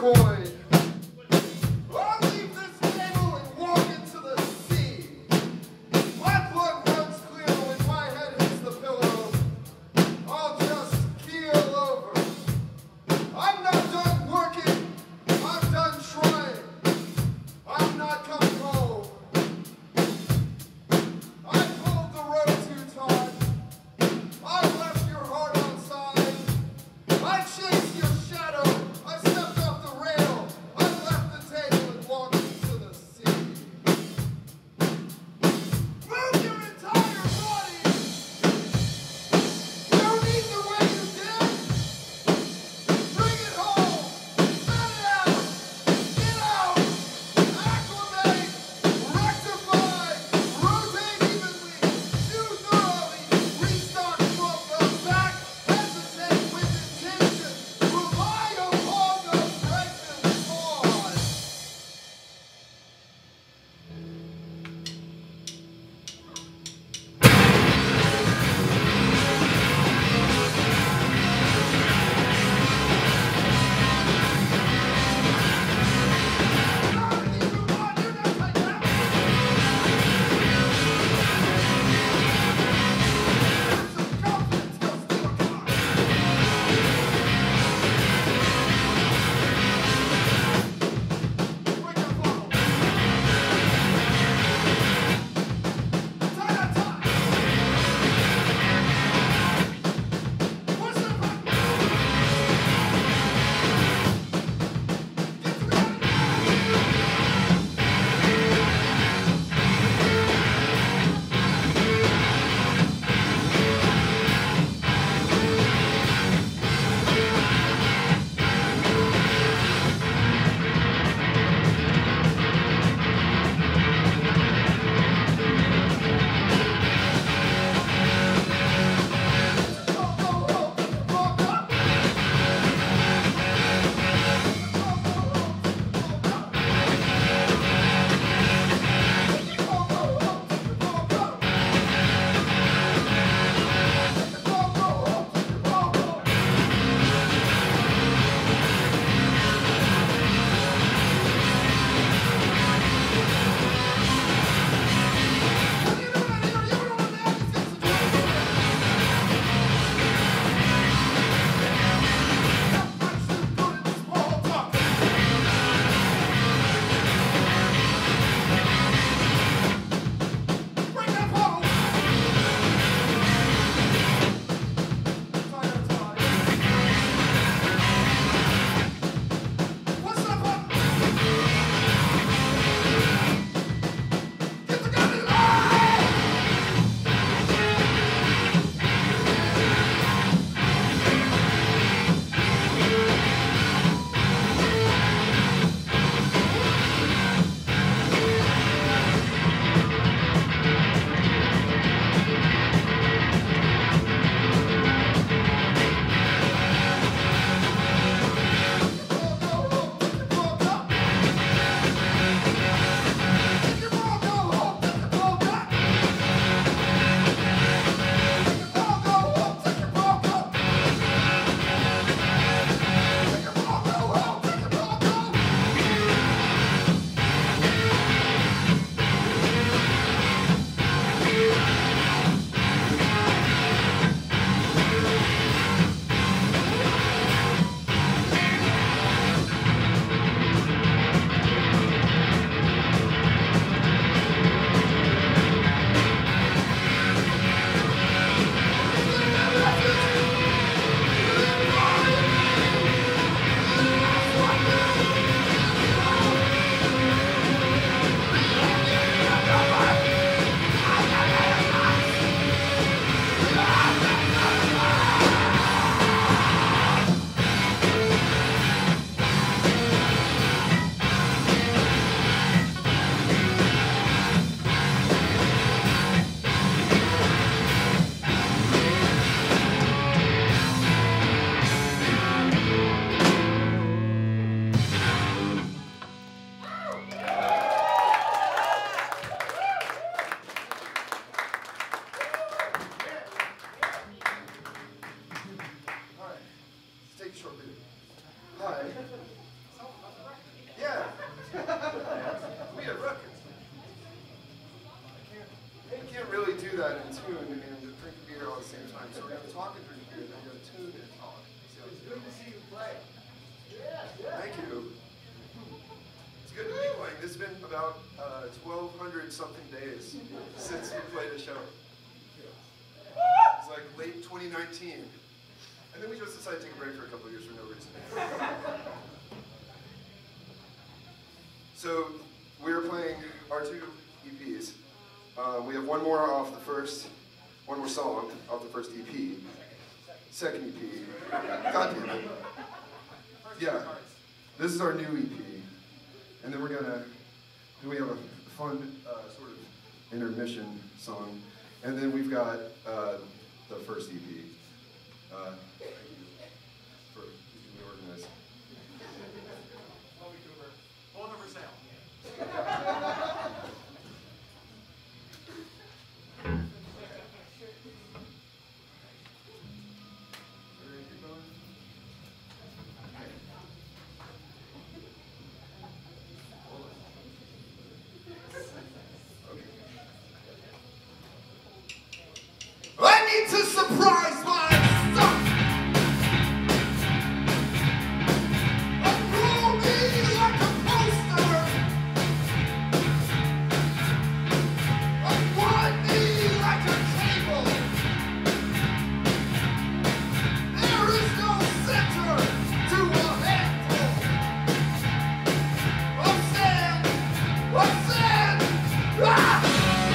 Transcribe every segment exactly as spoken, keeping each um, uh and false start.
coin. I'll leave this table and walk into the sea. My blood runs clear when my head hits the pillow. I'll just keel over. I'm not done working. I'm done trying. I'm not coming home. I pulled the road too taut. I left your heart outside. I chased your shadow. I stepped off the rail. something days since we played a show. It's like late twenty nineteen. And then we just decided to take a break for a couple of years for no reason. So we're playing our two E Ps. Um, we have one more off the first, one more song off the first E P. Second E P. God damn it. Yeah. This is our new E P. And then we're gonna, then we have a fun uh, sort of intermission song. And then we've got uh, the first E P. Uh, thank you for keeping me organized. Both over sale. I need to surprise myself. Unroll me like a poster. Unwind me like a cable. There is no center to a handful of sand, of sand. Ah!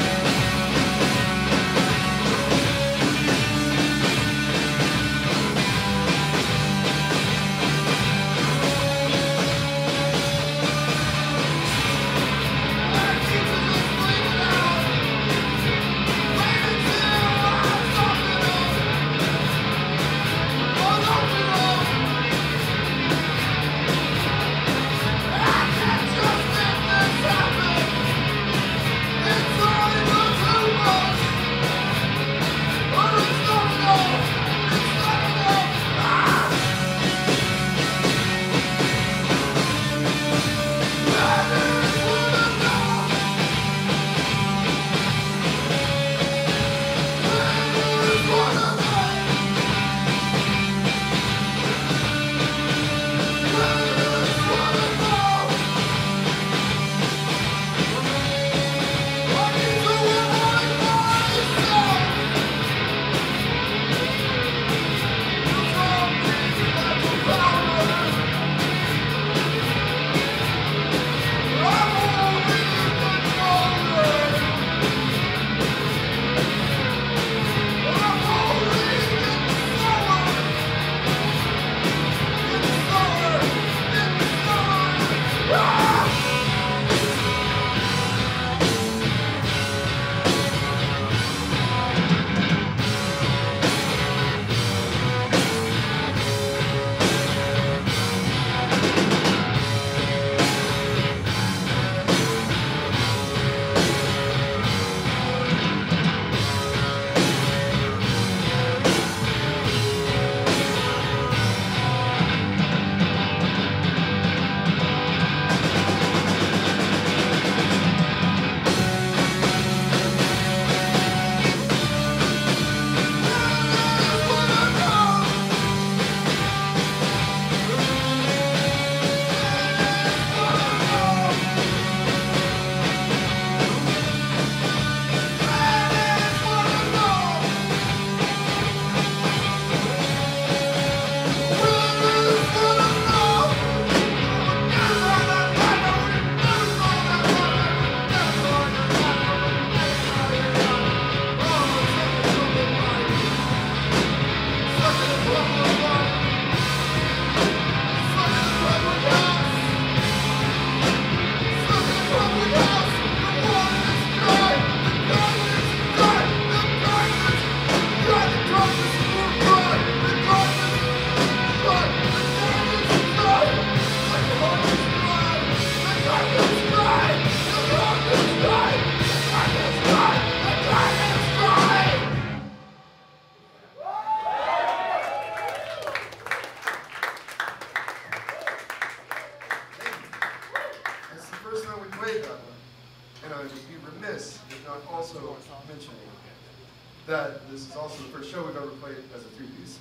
That this is also the first show we've ever played as a three-piece.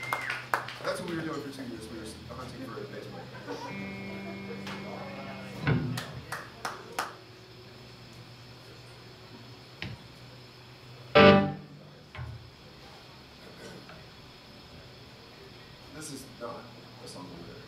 That's what we were doing for two years. We were hunting for a bass player. This is not a song of lyric.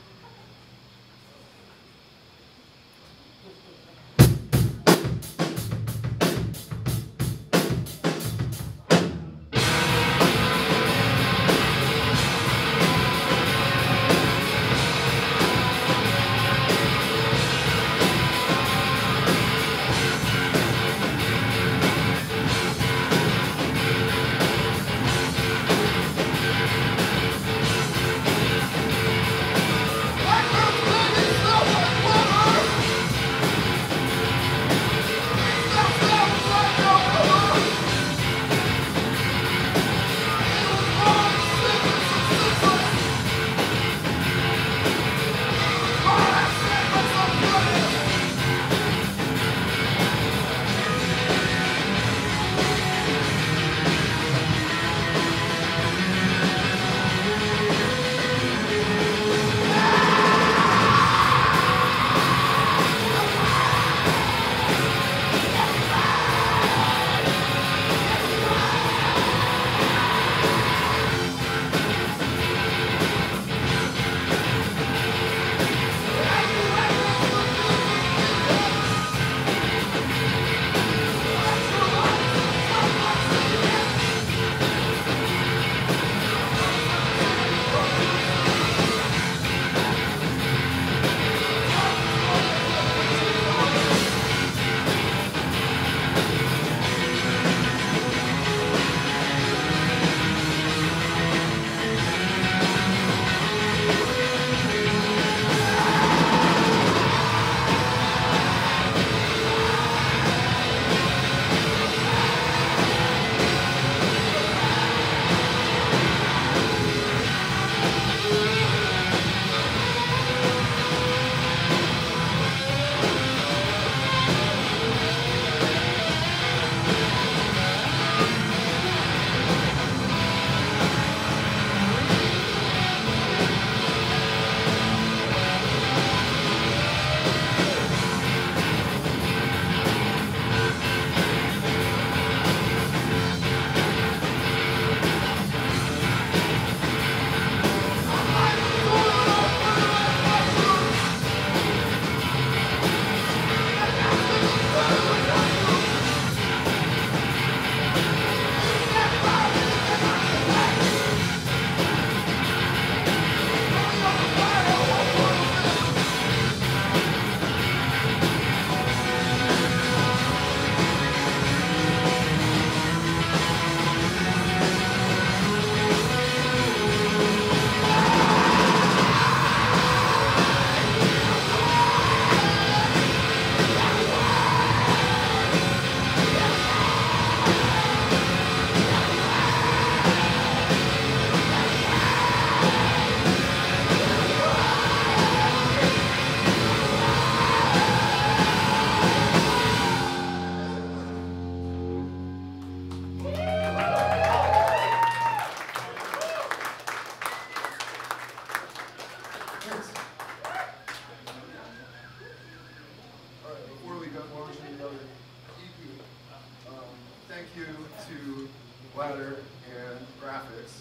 Ladder and graphics.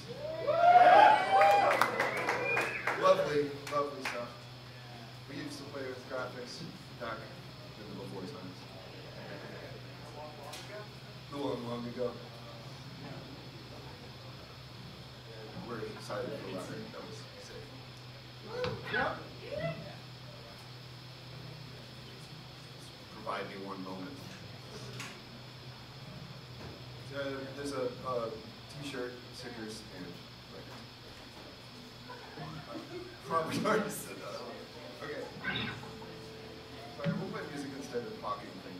Lovely, lovely stuff. We used to play with graphics back in the before times. The long, long ago. And we're excited for Ladder. That was sick. Yep. Provide me one moment. Uh, there's a uh, t-shirt, stickers, and records. Probably already said that. Okay. Sorry, we'll play music instead of talking things.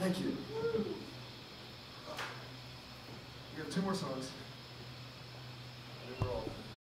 Thank you. We have two more songs.